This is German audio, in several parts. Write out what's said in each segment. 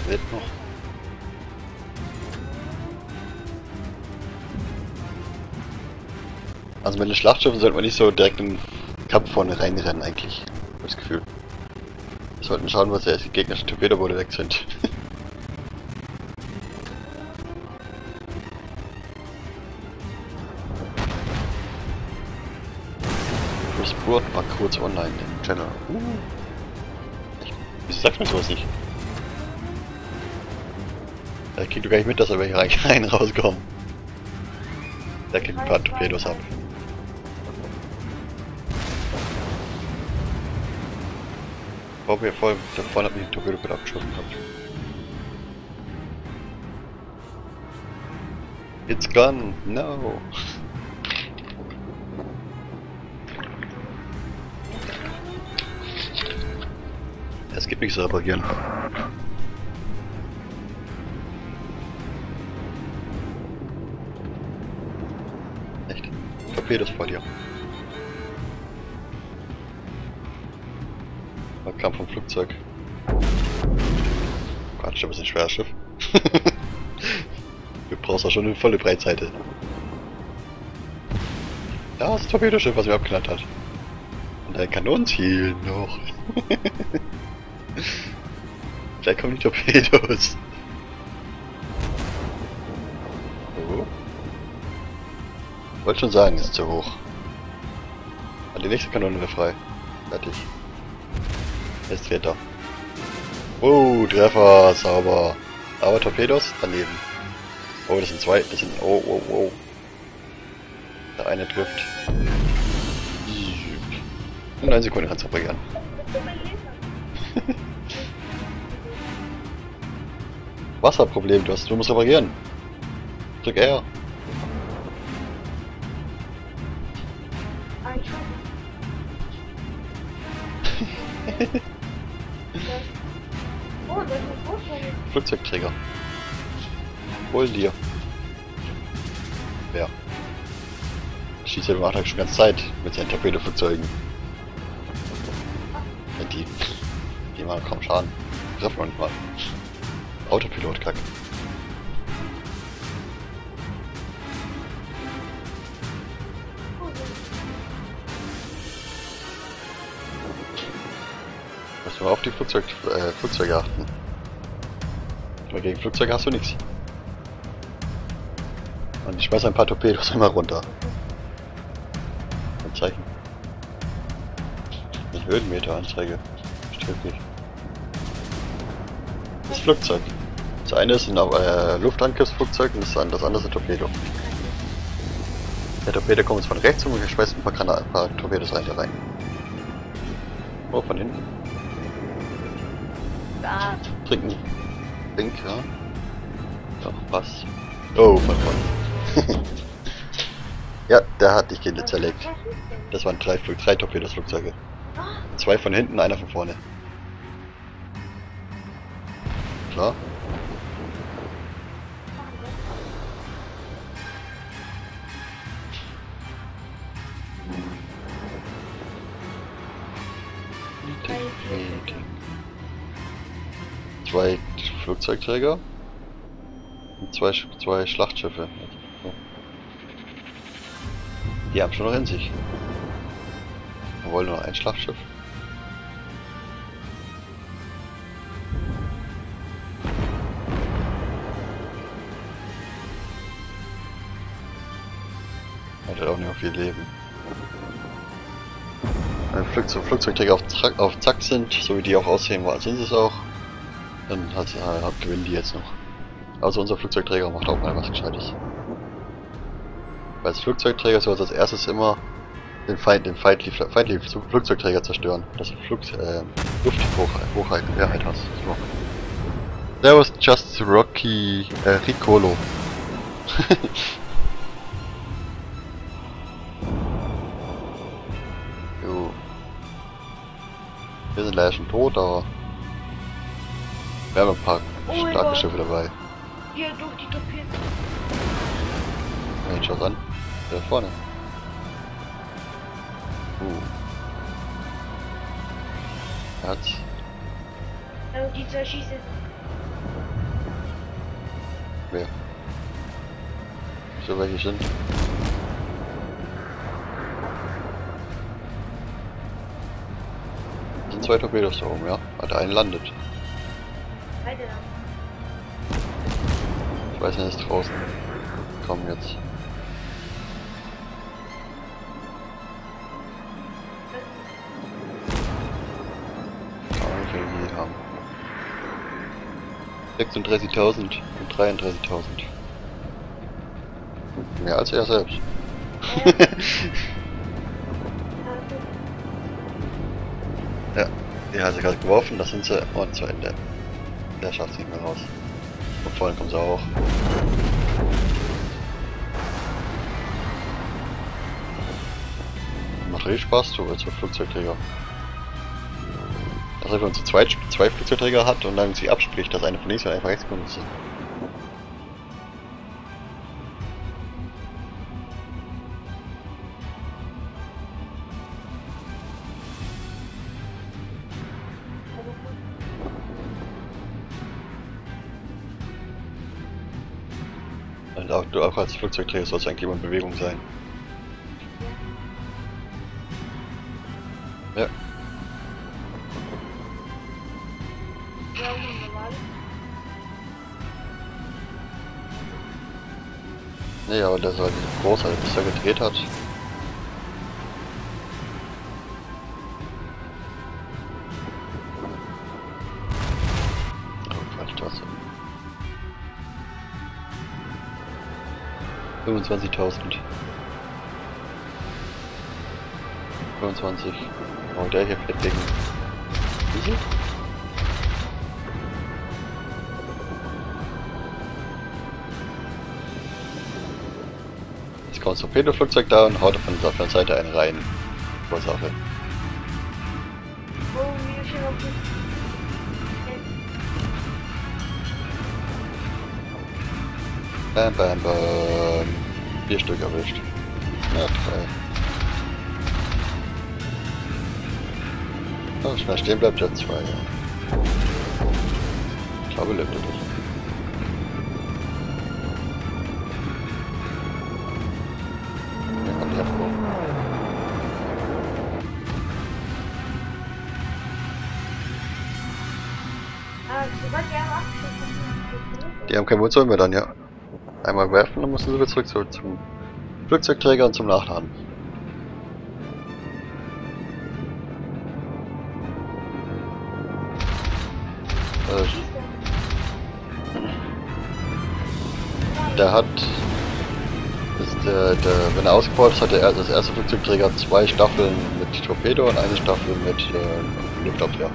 Lebt noch. Also mit den Schlachtschiffen sollte man nicht so direkt in den Kampf vorne reinrennen eigentlich. Hab ich das Gefühl. Wir sollten schauen, was die gegnerischen Torpedoboote weg sind. Chris Burt war kurz online im Channel. Wieso sagt man sowas nicht? Da kriegt du gar nicht mit, dass er welche rein rauskommen. Der kriegt ein paar Torpedos ab. Bob hier voll, da vorne hat mich ein Torpedo gut abgeschossen gehabt. It's gone, no! Es gibt nichts zu reparieren. Echt? Torpedos vor dir. Da kam vom Flugzeug. Quatsch, aber ist ein schweres Schiff. Du brauchst ja schon eine volle Breitseite. Ja, das ist das Torpedoschiff, was mir abgeknallt hat. Und ein Kanonenziel noch. Gleich kommen die Torpedos. Oh. Wollte schon sagen, ist zu hoch. Die nächste Kanone wäre frei. Fertig. Jetzt fährt er. Oh, Treffer, sauber. Aber Torpedos daneben. Oh, das sind zwei. Das sind. Oh, oh, oh. Der eine trifft. In 9 Sekunden kannst du reparieren. Wasserproblem, du musst reparieren. Drück R. Flugzeugträger. Hol dir. Ja. Schießt ja macht schon ganz Zeit mit seinen Torpedoflugzeugen. Die machen kaum Schaden. Treffen wir nicht mal. Autopilot kack. Musst du mal auf die Flugzeuge achten. Aber gegen Flugzeuge hast du nichts. Und ich schmeiß ein paar Torpedos immer runter. Ein Zeichen. Nicht Höhenmeteranzeige. Stimmt nicht. Das Flugzeug. Das eine ist ein Luftangriffsflugzeug und das andere ist ein Torpedo. Der Torpedo kommt jetzt von rechts und wir schmeißen ein paar Torpedos rein. Oh, von hinten. Trinken. Pink, ja. Doch, was? Oh, von vorne. Ja, der hat dich Kinder zerlegt. Das waren drei Torpedos-Flugzeuge. 2 von hinten, einer von vorne. Klar. Zwei Flugzeugträger und zwei Schlachtschiffe. Die haben schon noch in sich. Wir wollen nur ein Schlachtschiff. Hat auch nicht mehr viel Leben. Wenn Flugzeugträger auf Zack sind, so wie die auch aussehen, sind sie es auch, dann gewinnen die jetzt noch. Also unser Flugzeugträger macht auch mal was Gescheites. Weil als Flugzeugträger soll als erstes immer den feindlichen Flugzeugträger zerstören, dass du Lufthochheit hast. So. That was just Ricolo. Jo. Wir sind leider schon tot, aber wir haben ein paar starke Schiffe dabei. Hier durch die Torpedos. Ja, schau an. Da vorne. Er hat's. Also die zerschießen. Wer? So welche sind? Das sind 2 Torpedos da oben, ja? Ah, der eine landet. Beide dann. Ich weiß nicht, er ist draußen. Komm jetzt. Hier haben. 36.000 und 33.000. Mehr als er selbst. Ja, die hat sie gerade geworfen, da sind sie und zu Ende. Der schafft es nicht mehr raus. Und vorhin kommt sie auch. Macht richtig Spaß, so als Flugzeugträger. Also wenn man zu zweit zwei Flugzeugträger hat und dann sie abspricht, dass eine von links und eine von rechts kommt. Und auch, du auch als Flugzeugträger sollst eigentlich immer in Bewegung sein. Ja. Ja, normal. Nee, aber der ist halt groß, halt, bis er gedreht hat. Oh, falsch, das. 25.000. 25. Oh, der hier fährt gegen. Wie? Jetzt kommt das Torpedoflugzeug da und haut von der Seite einen rein. Ursache. Oh, mir schon auf den. Bam, bam, bam. 4 Stück erwischt. Ja, 3. Oh, schnell stehen bleibt ja 2. Ja. Ich glaube, lebt er nicht. Ja, kann ich abbauen. Ah, sobald die einmal abgeschlossen haben. Die haben keine Munition mehr dann, ja. Einmal werfen, dann müssen sie wieder zurück zum Flugzeugträger und zum Nachladen. Der hat, wenn er ausgebaut ist, hat er das erste Flugzeugträger 2 Staffeln mit Torpedo und eine Staffel mit Luftabwehr.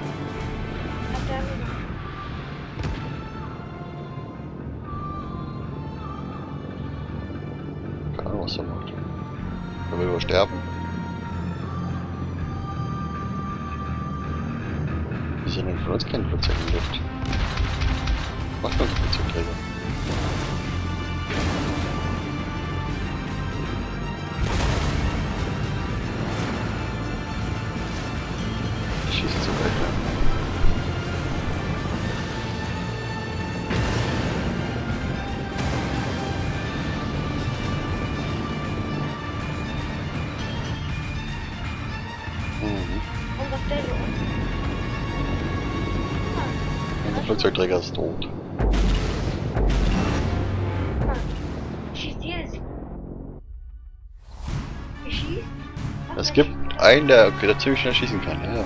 Keine Ahnung, was er macht. Er will wohl sterben. Wieso denn von uns kein Flugzeug in der Luft? Macht man Flugzeugträger? Ich schieße zu weit. Und auf der Unser Flugzeugträger ist tot. schießt jedes. Ich schieß. Es gibt einen, der ziemlich schnell schießen kann, ja.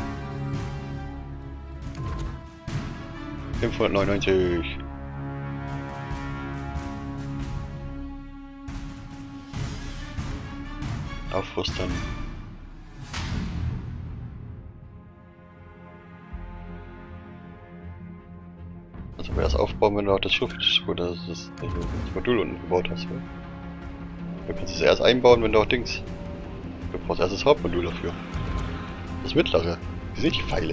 599. Aufrüsten. Also wer das aufbauen, wenn du auch das Schiff oder das Modul unten gebaut hast. Ja? Du kannst es erst einbauen, wenn du auch Dings. Du brauchst erst das Hauptmodul dafür. Das mittlere. Die sind die Pfeile.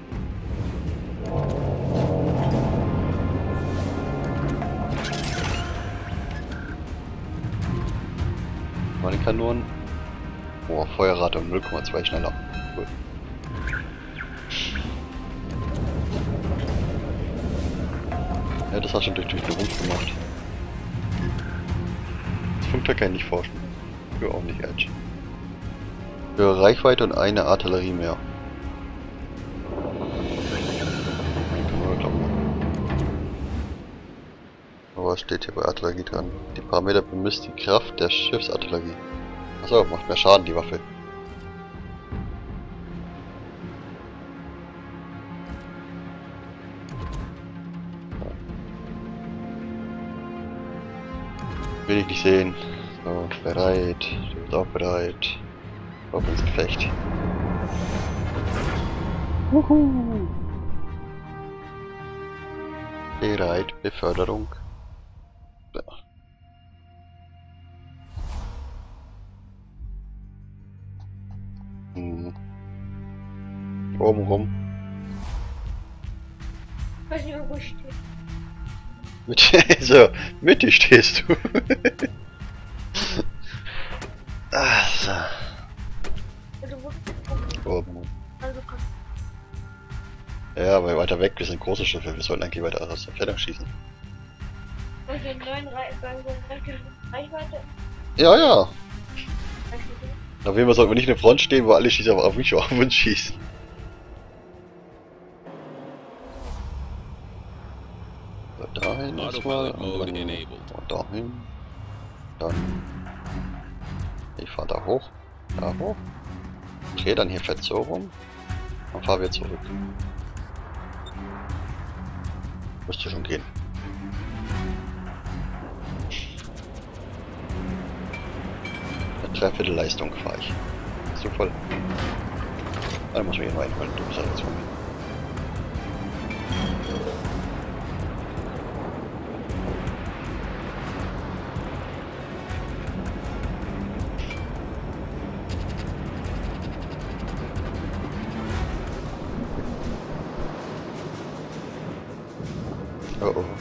Meine Kanonen. Oh, Feuerrate um 0,2 schneller. Cool. Ja, das hast du durch den Rumpf gemacht. Flugzeug kann ich nicht forschen. Du auch nicht, Edge. Für Reichweite und eine Artillerie mehr. Kann man glauben. Aber was steht hier bei Artillerie dran? Die Parameter bemisst die Kraft der Schiffsartillerie. Achso, macht mehr Schaden die Waffe. Will ich nicht sehen. So, bereit. Du bist auch bereit. Auf ins Gefecht. Wuhu. Bereit. Beförderung. So. Oben rum. Ich weiß nicht mehr, wo ich stehe. So, mittig stehst du. Ah, so. Also, wo Oben. also, komm. Ja, weil weiter weg, wir sind große Schiffe, wir sollten eigentlich weiter aus der Ferne schießen. Und den neuen Reichweite. Ja, ja. Auf jeden Fall sollten wir nicht in der Front stehen, wo alle schießen, aber auf mich auf uns schießen. So, dahin erstmal und dahin. Dann. Ich fahr da hoch. Da hoch. Dreh dann hier fett so rum. Dann fahren wir zurück. Müsste schon gehen. Eine Dreiviertel Leistung fahre ich. Ist so voll. Dann muss man hier noch einholen. Du bist ja jetzt von mir. Oh oh.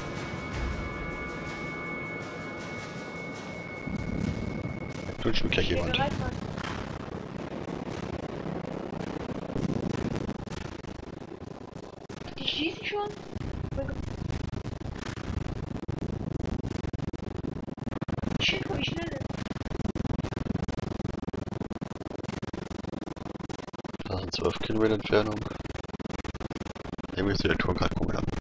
Da wünscht mir gleich jemand. Die schießen schon? Shit, wie schnell ist. Da sind 12 Kilometer Entfernung. Irgendwie ist der Turm gerade komisch an.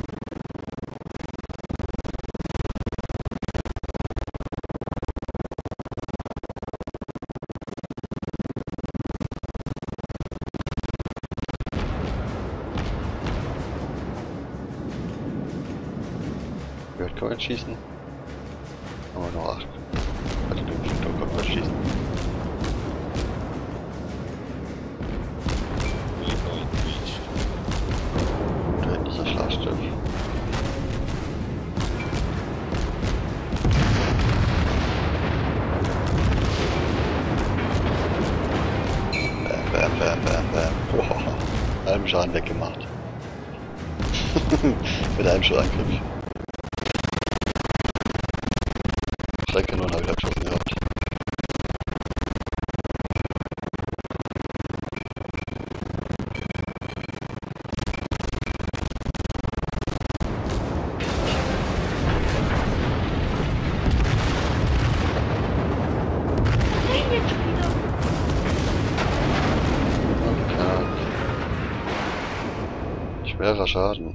Gehört, kann man schießen? Aber noch 8. Also den Flugzeug kann man schießen. Da hinten ist das Schlachtschiff. Bam, bam, bam, bam. Boah, halben Schaden weggemacht. Mit einem Schussangriff. Drei Kanonen habe ich abgeschossen gehabt. Nein, jetzt wieder. Okay. Schwerer Schaden.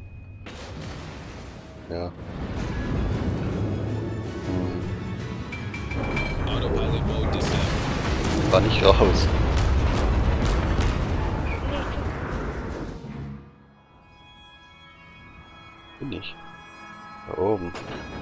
Ja. War nicht raus. Bin ich. Da oben.